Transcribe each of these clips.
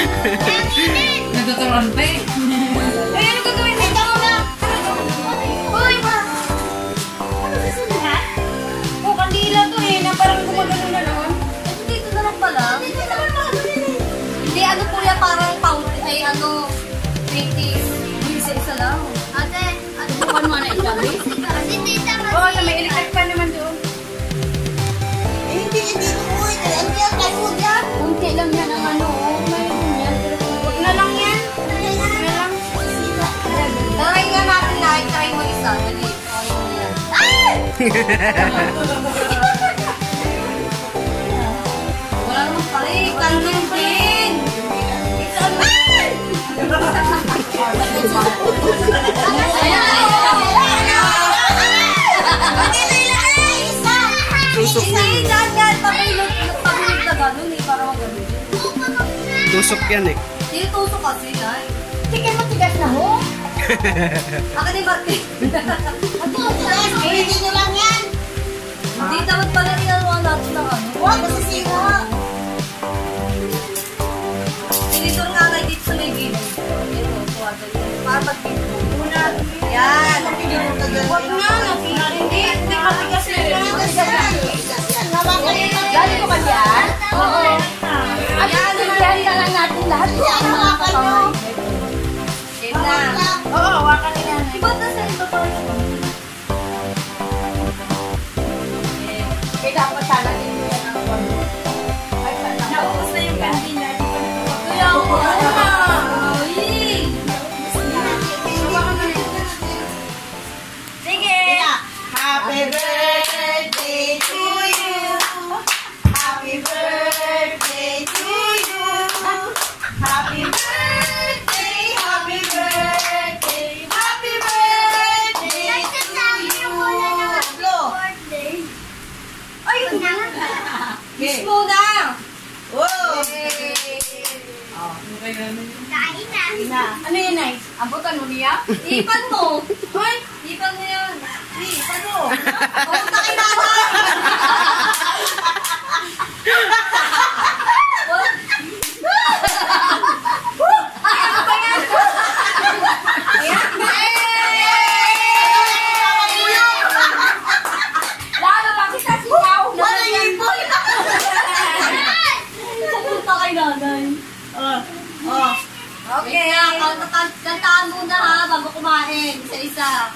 Natuturuan pa eh. Ay, ano gagawin? Ay, tama na. Uy! Ano susunod? Oh, kandila to eh. Na parang gumagano na naman. Dito na lang pala. Dito naman makagano eh. Hindi, ano po yan, parang fountain. Ay, ano, 20. Isa-isa lang. Ate, bukan mo na ikaw. Kasi tita, Oo, may electric fan naman doon. Hindi ko ano yan, kaso yan. unti lang yan ang ano. Mayroon yan. Huwag na lang yan. Huwag na lang. Try nga natin na. Try mo isa. Dali. Ayaw mo yan. Wala naman pala eh. Tanong din. Ito ano? Tusok yan eh. Pag-ilog na gano'n eh. Para mag-gano'n. Tusok yan eh. Hindi tusok kasi yan. Sige, matigas na ho. Akin ni Martin. Hindi nyo lang yan. Hindi dapat pala nilaruan natin ng ano. Huwag, masisira. Sinitor nga lang dito sa may gilid. Ito, kuwata dito. Para mag-gilid. Yan. Huwag na. Hindi. Hindi matigas na yan. Dali ko ba yan? Oo. At yan na lang natin lahat yan. Mga kamay. Yan na. Oo, hawakan nila. Iba na sa ito pa. Kaya dapat sana din mo yan ang ano. Ay, sana. Naubos na yung kandila. Kaya ako. Ay. Sige. Happy birthday to you. Happy birthday to you. Happy birthday, happy birthday, happy birthday to you. Tatlo. Ay, miss mo na. Wow. Ano yun, Nice? Abutan mo niya? Ipan mo. Hoy, ipan mo yan. Ipan mo. Pumunta kay nanay. Lalo lang kita sinaw. Wala yung boy. Pumunta kay nanay. Oh. Okay, kantaan muna ha, bago kumain. Isa-isa.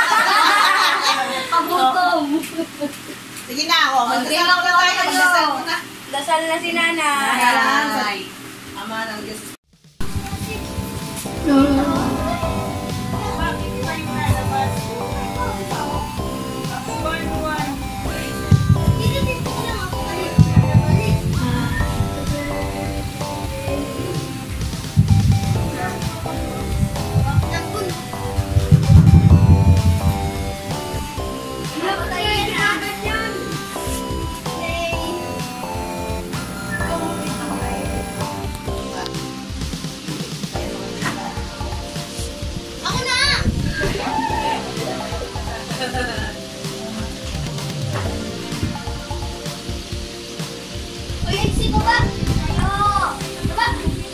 Pagutom. Sige na, oh. Magdasal na tayo. Magdasal muna. Dasal na si nanay. Nanay. Ama ng Diyos. Ako na! Uy, exit mo ba? Oo. Diba?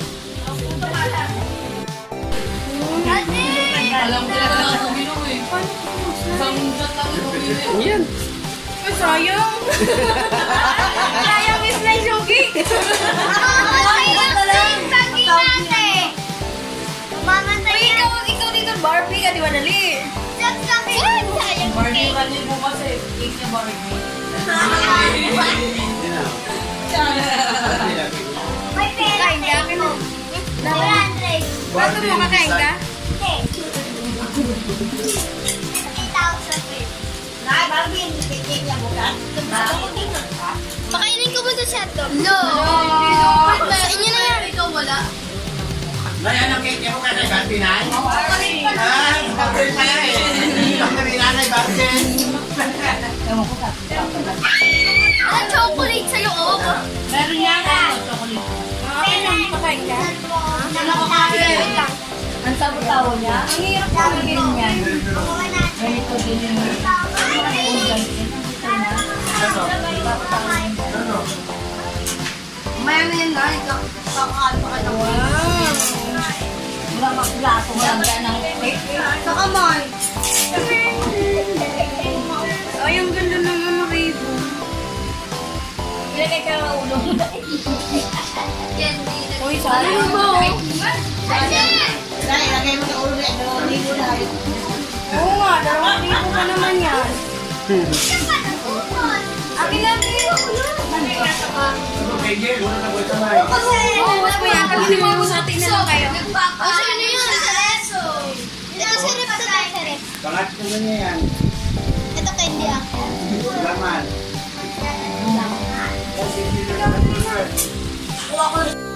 Ate! Alam ko talaga ako uminom eh. Isang shot lang ako uminom. Yan. Ay, sayang. Sayang is na sugi. Ikaw dito, Barbie ka, di ba dali? Barbie ka din mo kasi. Cake niya Barbie. Kain ka? Ba't mo kakain ka? Nay, Barbie, hindi niya bukan. Pakainin ko ba ito siya to? No! Sa inyo na yan. Ikaw wala. Nay, anong cake niya po ka kay Barbie, Nay? Pakainin ka na. Ah, Barbie pa yan eh. Hindi lang kami nanay, Barbie. Ano chocolate sa'yo, oh? Meron niya ako. Chocolate. Pakain ka? Ang sabaw niya? Ang hirap pamigin niya. Ganito din yung Maya na yan, guys. Wala magplato mo lang yan ng Sa kamay. Ay, ang ganda naman ng ribbon. Ilagay ka ng ulo. Uy, sana mo. Lagay mo sa ulo niya. Ligo na. Oo nga, 2,000 pa naman yan. Akin lang kayo. Oo, mas mo yan. Kasi mo sa atin na lang kayo. Bangat ko na niya yan. Ito candy ah. Laman. Kuha ko